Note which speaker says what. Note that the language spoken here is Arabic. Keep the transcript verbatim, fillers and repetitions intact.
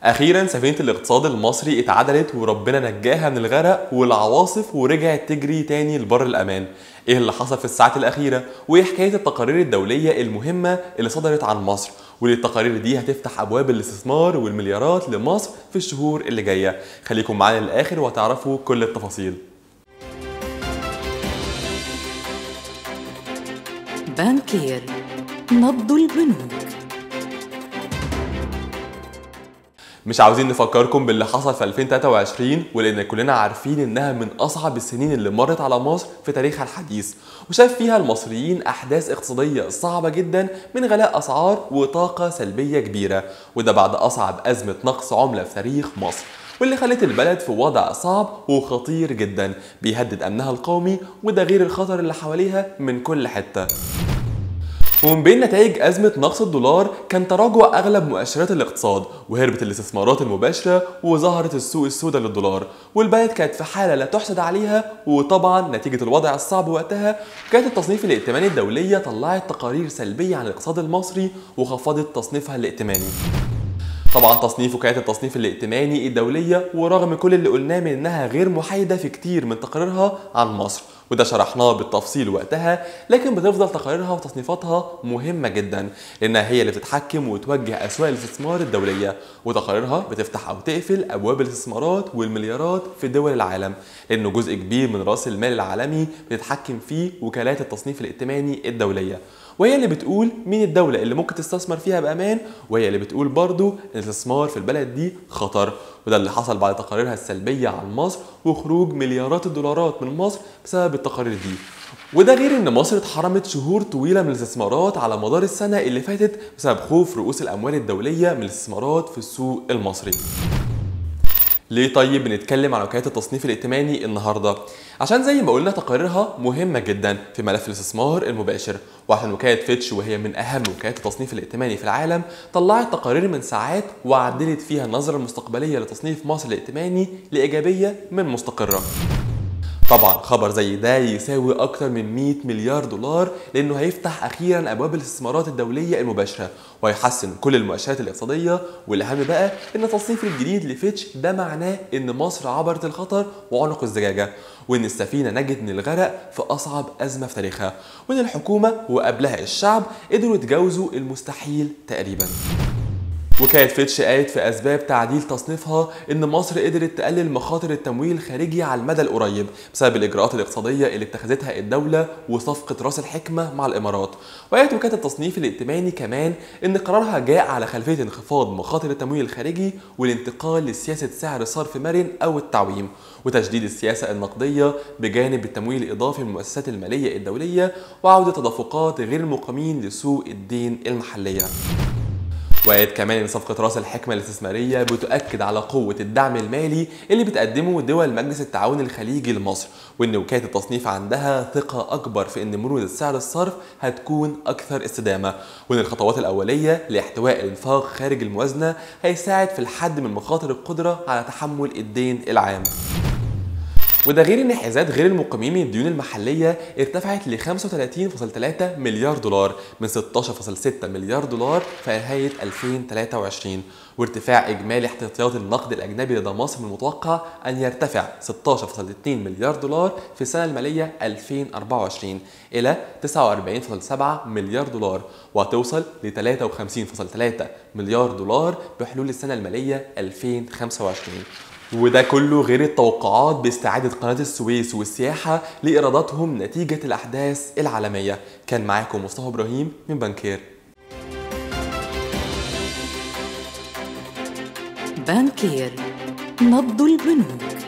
Speaker 1: اخيرا سفينه الاقتصاد المصري اتعدلت وربنا نجاها من الغرق والعواصف ورجعت تجري تاني لبر الامان. ايه اللي حصل في الساعات الاخيره؟ وايه حكايه التقارير الدوليه المهمه اللي صدرت عن مصر؟ واللي التقارير دي هتفتح ابواب الاستثمار والمليارات لمصر في الشهور اللي جايه. خليكم معانا للاخر وهتعرفوا كل التفاصيل.
Speaker 2: بانكير، نبض البنوك.
Speaker 1: مش عاوزين نفكركم باللي حصل في ألفين وتلاتة وعشرين، ولان كلنا عارفين انها من اصعب السنين اللي مرت على مصر في تاريخها الحديث، وشاف فيها المصريين احداث اقتصاديه صعبه جدا من غلاء اسعار وطاقه سلبيه كبيره، وده بعد اصعب ازمه نقص عمله في تاريخ مصر، واللي خلت البلد في وضع صعب وخطير جدا بيهدد امنها القومي، وده غير الخطر اللي حواليها من كل حته. ومن بين نتائج أزمة نقص الدولار كان تراجع أغلب مؤشرات الاقتصاد، وهربت الاستثمارات المباشرة، وظهرت السوق السوداء للدولار، والبلد كانت في حالة لا تحسد عليها. وطبعا نتيجة الوضع الصعب وقتها كانت التصنيف الائتماني الدولية طلعت تقارير سلبية عن الاقتصاد المصري وخفضت تصنيفها الائتماني. طبعا تصنيف وكالة التصنيف الائتماني الدولية، ورغم كل اللي قلناه من انها غير محايدة في كتير من تقاريرها عن مصر، وده شرحناه بالتفصيل وقتها، لكن بتفضل تقاريرها وتصنيفاتها مهمة جدا، لانها هي اللي بتتحكم وتوجه اسواق الاستثمار الدولية، وتقاريرها بتفتح او تقفل ابواب الاستثمارات والمليارات في دول العالم، لانه جزء كبير من راس المال العالمي بتتحكم فيه وكالات التصنيف الائتماني الدولية، وهي اللي بتقول مين الدولة اللي ممكن تستثمر فيها بأمان، وهي اللي بتقول برضو ان الاستثمار في البلد دي خطر. وده اللي حصل بعد تقاريرها السلبية عن مصر وخروج مليارات الدولارات من مصر بسبب التقارير دي. وده غير ان مصر اتحرمت شهور طويلة من الاستثمارات على مدار السنة اللي فاتت بسبب خوف رؤوس الأموال الدولية من الاستثمارات في السوق المصري. ليه طيب بنتكلم عن وكالة التصنيف الائتماني النهارده؟ عشان زي ما قلنا تقاريرها مهمة جدا في ملف الاستثمار المباشر، وعشان وكالة فيتش وهي من أهم وكالات التصنيف الائتماني في العالم طلعت تقارير من ساعات وعدلت فيها النظرة المستقبلية لتصنيف مصر الائتماني لإيجابية من مستقرة. طبعا خبر زي ده يساوي اكتر من مية مليار دولار، لانه هيفتح اخيرا ابواب الاستثمارات الدوليه المباشره وهيحسن كل المؤشرات الاقتصاديه. والاهم بقى ان التصنيف الجديد لفيتش ده معناه ان مصر عبرت الخطر وعنق الزجاجه، وان السفينه نجت من الغرق في اصعب ازمه في تاريخها، وان الحكومه وقبلها الشعب قدروا يتجاوزوا المستحيل تقريبا. وكالة فيتش قالت في أسباب تعديل تصنيفها إن مصر قدرت تقلل مخاطر التمويل الخارجي على المدى القريب بسبب الإجراءات الاقتصادية اللي اتخذتها الدولة وصفقة راس الحكمة مع الإمارات. وقالت وكالة التصنيف الائتماني كمان إن قرارها جاء على خلفية انخفاض مخاطر التمويل الخارجي والانتقال لسياسة سعر صرف مرن أو التعويم، وتجديد السياسة النقدية بجانب التمويل الإضافي للمؤسسات المالية الدولية، وعودة تدفقات غير المقيمين لسوق الدين المحلية. وقالت كمان ان صفقه راس الحكمه الاستثماريه بتؤكد على قوه الدعم المالي اللي بتقدمه دول مجلس التعاون الخليجي لمصر، وان وكاله التصنيف عندها ثقه اكبر في ان مرونه سعر الصرف هتكون اكثر استدامه، وان الخطوات الاوليه لاحتواء الانفاق خارج الموازنه هيساعد في الحد من مخاطر القدره على تحمل الدين العام. وده غير ان حيازات غير المقيمين من الديون المحليه ارتفعت ل خمسة وتلاتين فاصلة تلاتة مليار دولار من ستاشر فاصلة ستة مليار دولار في نهايه ألفين وتلاتة وعشرين، وارتفاع اجمالي احتياطيات النقد الاجنبي لدى مصر من المتوقع ان يرتفع ستاشر فاصلة اتنين مليار دولار في السنه الماليه ألفين وأربعة وعشرين الى تسعة وأربعين فاصلة سبعة مليار دولار، وهتوصل ل تلاتة وخمسين فاصلة تلاتة مليار دولار بحلول السنه الماليه ألفين وخمسة وعشرين. وده كله غير التوقعات باستعادة قناة السويس والسياحة لإيراداتهم نتيجة الأحداث العالمية. كان معاكم مصطفى إبراهيم من بانكير.
Speaker 2: بانكير، نبض البنوك.